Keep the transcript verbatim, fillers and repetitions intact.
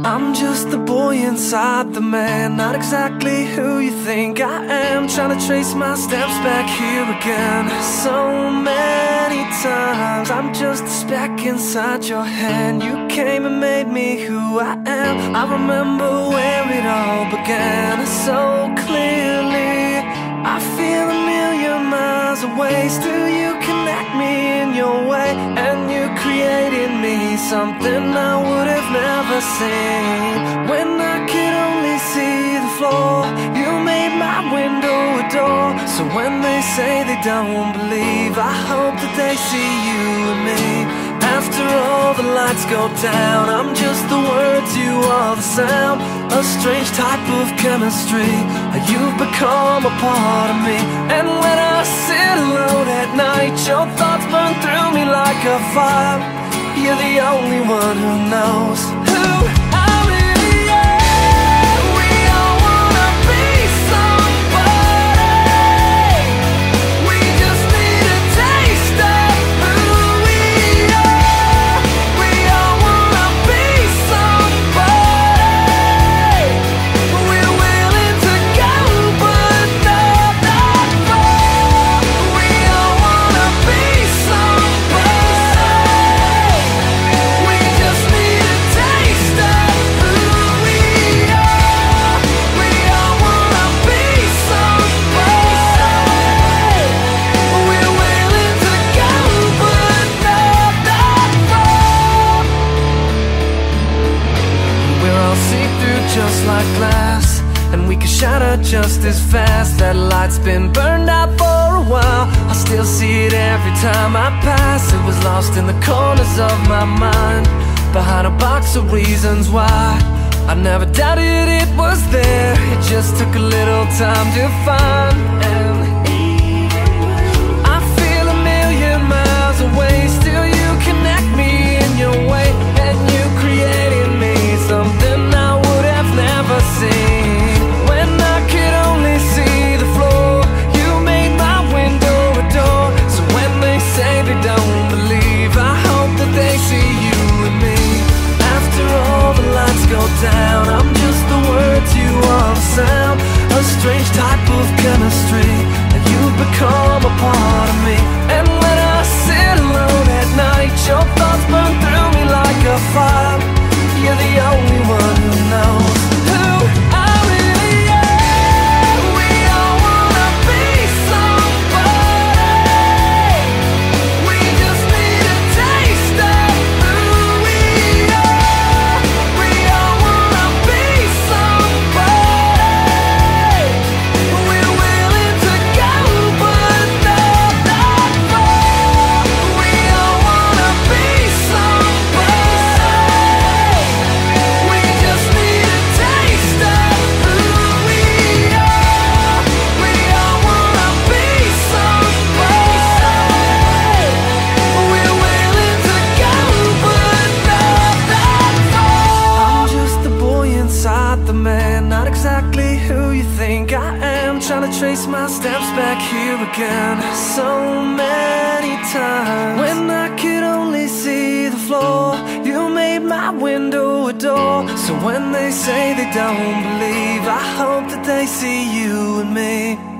I'm just the boy inside the man, not exactly who you think I am. Trying to trace my steps back here again. So many times I'm just a speck inside your hand. You came and made me who I am. I remember where it all began so clearly. I feel a million miles away. Still you connect me in your way, and you created me something I would have never seen. When I could only see the floor, you made my window a door. So when they say they don't believe, I hope that they see you and me. After all the lights go down, I'm just the words, you are the sound. A strange type of chemistry, you've become a part of me. And when I sit alone at night, your thoughts burn through me like a fire. You're the only one who knows who I really am. We all wanna be somebody. We just need a taste of who we are. We all wanna be somebody. We're willing to go, but not that far. We all wanna be somebody. We just need a taste of who we are. We all wanna be somebody. We're willing to go, but not that far. We're all see-through just like glass, and we can shatter just as fast. That light's been burned out for a while. I still see it every time I pass. It was lost in the corners of my mind, behind a box of reasons why. I never doubted it was there. It just took a little time to find. And I feel a million miles away. Still you connect me in your way, and you created me something I would have never seen. When I could only see the floor, you made my window a door. So when they say they don't believe, I hope that they see you and me. After all the lights go down, I'm just the words, you are the sound. A strange type of chemistry, and you've become a part of me. And when I sit alone at night, your thoughts burn through me like a fire. You're the only one who knows who I really am. We all wanna be somebody. We just need a taste of who we are. We all wanna be somebody. We're willing to go, but not that far. We all wanna be somebody. We just need a taste of who we are. We all wanna be somebody. We're willing to go, but not that far. I'm just the boy inside the man, not exactly who you think I am. Trying to trace my steps back here again so many times. When I could only see the floor, you made my window a door. So when they say they don't believe, I hope that they see you and me.